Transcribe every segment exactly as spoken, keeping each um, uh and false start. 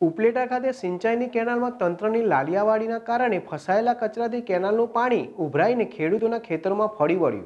ઉપલેટા ખાતે સિંચાઈની કેનાલમાં તંત્રની લાલિયાવાડીના કારણે ફસાયેલા કચરાથી કેનાલનું પાણી ઉભરાઈને ખેડૂતોના ખેતરોમાં ફરી વળ્યું.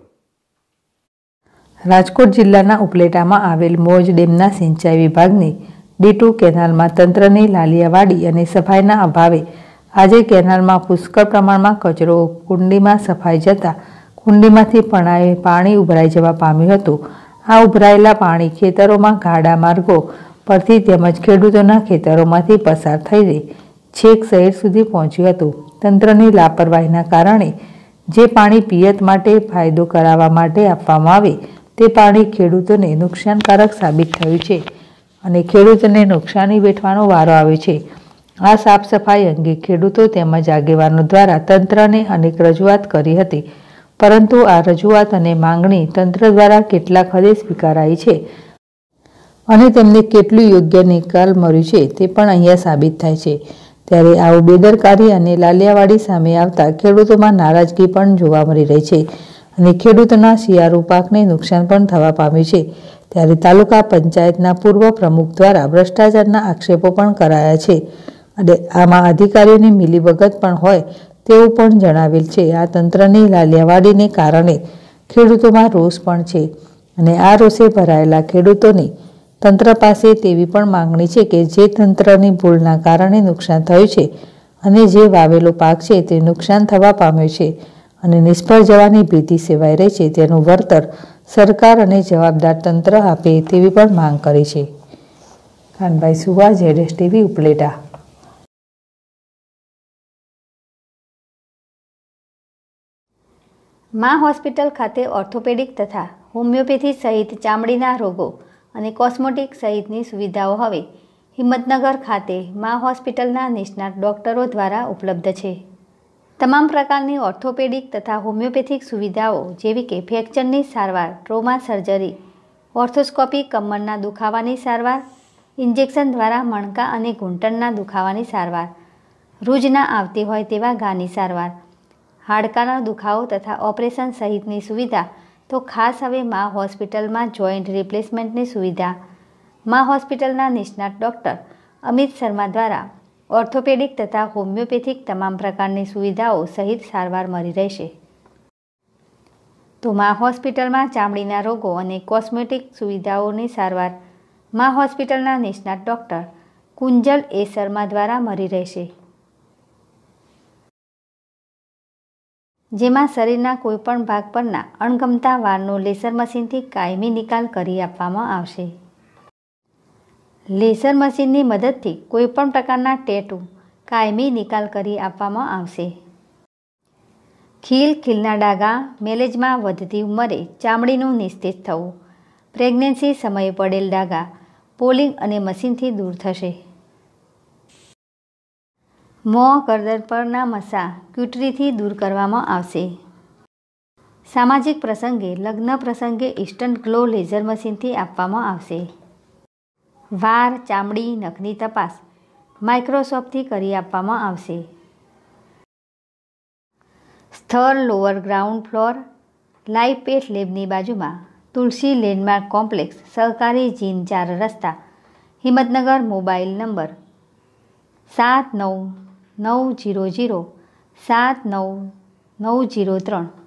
રાજકોટ જિલ્લાના ઉપલેટામાં આવેલ મોજ ડેમના સિંચાઈ વિભાગની ડી ટુ કેનાલમાં તંત્રની લાલિયાવાડી અને સફાઈના અભાવે આજે કેનાલમાં પુષ્કળ પ્રમાણમાં કચરો કુંડીમાં સફાઈ જતાં કુંડીમાંથી પણાએ પાણી ઉભરાઈ જવા પામ્યું હતું. આ ઉભરાયેલા પાણી ખેતરોમાં ગાડા માર્ગો પરથી તેમજ ખેડૂતોના ખેતરોમાંથી પસાર થઈને છેક શહેર સુધી પહોંચ્યું હતું. તંત્રની લાપરવાહીના કારણે જે પાણી પિયત માટે ફાયદો કરાવવા માટે આપવામાં આવે તે પાણી ખેડૂતોને નુકસાનકારક સાબિત થયું છે અને ખેડૂતોને નુકસાની વેઠવાનો વારો આવ્યો છે. આ સાફ સફાઈ અંગે ખેડૂતો તેમજ આગેવાનો દ્વારા તંત્રને અનેક રજૂઆત કરી હતી, પરંતુ આ રજૂઆત અને માંગણી તંત્ર દ્વારા કેટલા હદે સ્વીકારાઈ છે અને તેમને કેટલું યોગ્ય નિકાલ મળ્યું છે તે પણ અહીંયા સાબિત થાય છે. ત્યારે આવું બેદરકારી અને લાલિયાવાડી સામે આવતા ખેડૂતોમાં નારાજગી પણ જોવા મળી રહી છે અને ખેડૂતોના શિયાળુ પાકને નુકસાન પણ થવા પામ્યું છે. ત્યારે તાલુકા પંચાયતના પૂર્વ પ્રમુખ દ્વારા ભ્રષ્ટાચારના આક્ષેપો પણ કરાયા છે અને આમાં અધિકારીઓની મિલીભગત પણ હોય તેવું પણ જણાવેલ છે. આ તંત્રની લાલિયાવાડીને કારણે ખેડૂતોમાં રોષ પણ છે અને આ રોષે ભરાયેલા ખેડૂતોની તંત્ર પાસે તેવી પણ માંગણી છે કે જે તંત્રની ભૂલના કારણે નુકસાન થયું છે અને જે વાવેલો પાક છે તે નુકસાન થવા પામ્યો છે અને નિષ્ફળ જવાની ભીતિ સેવાઈ રહી છે, તેનું વળતર સરકાર અને જવાબદાર તંત્ર આપે તેવી પણ માંગ કરી છે. કાનભાઈ સુવા, ઝેડ એસ ટીવી, ઉપલેટા. મા હોસ્પિટલ ખાતે ઓર્થોપેડિક તથા હોમિયોપેથી સહિત ચામડીના રોગો અને કોસ્મેટિક સહિતની સુવિધાઓ હવે હિંમતનગર ખાતે મા હોસ્પિટલના નિષ્ણાત ડોક્ટરો દ્વારા ઉપલબ્ધ છે. તમામ પ્રકારની ઓર્થોપેડિક તથા હોમિયોપેથિક સુવિધાઓ જેવી કે ફ્રેક્ચરની સારવાર, ટ્રોમા સર્જરી, ઓર્થોસ્કોપી, કમરના દુખાવાની સારવાર, ઇન્જેક્શન દ્વારા મણકા અને ઘૂંટણના દુખાવાની સારવાર, રૂજ ના આવતી હોય તેવા ઘાની સારવાર, હાડકાનો દુખાવો તથા ઓપરેશન સહિતની સુવિધા. તો ખાસ હવે મા હોસ્પિટલમાં જોઈન્ટ રિપ્લેસમેન્ટની સુવિધા. મા હોસ્પિટલના નિષ્ણાત ડૉક્ટર અમિત શર્મા દ્વારા ઓર્થોપેડિક તથા હોમિયોપેથિક તમામ પ્રકારની સુવિધાઓ સહિત સારવાર મળી રહેશે. તો મા હોસ્પિટલમાં ચામડીના રોગો અને કોસ્મેટિક સુવિધાઓની સારવાર મા હોસ્પિટલના નિષ્ણાત ડૉક્ટર કુંજલ એ શર્મા દ્વારા મળી રહેશે, જેમાં શરીરના કોઈપણ ભાગ પરના અણગમતા વાળનો લેસર મશીનથી કાયમી નિકાલ કરી આપવામાં આવશે. લેસર મશીનની મદદથી કોઈપણ પ્રકારના ટેટુ કાયમી નિકાલ કરી આપવામાં આવશે. ખીલ, ખીલના ડાઘા, મેલેજમાં વધતી ઉંમરે ચામડીનું નિસ્તેજ થવું, પ્રેગ્નન્સી સમયે પડેલ ડાઘા પોલિંગ અને મશીનથી દૂર થશે. મોં, ગરદન પરના મસા ક્યુટરીથી દૂર કરવામાં આવશે. સામાજિક પ્રસંગે, લગ્ન પ્રસંગે ઇન્સ્ટન્ટ ગ્લો લેઝર મશીનથી આપવામાં આવશે. વાળ, ચામડી, નખની તપાસ માઇક્રોસ્કોપથી કરી આપવામાં આવશે. સ્થળ lower ground floor, live path લેબની બાજુમાં, તુલસી લેન્ડમાર્ક કોમ્પ્લેક્સ, સહકારી જીન ચાર રસ્તા, હિંમતનગર. મોબાઈલ નંબર સાત નવ નવ જીરો જીરો સાત નવ નવ જીરો ત્રણ.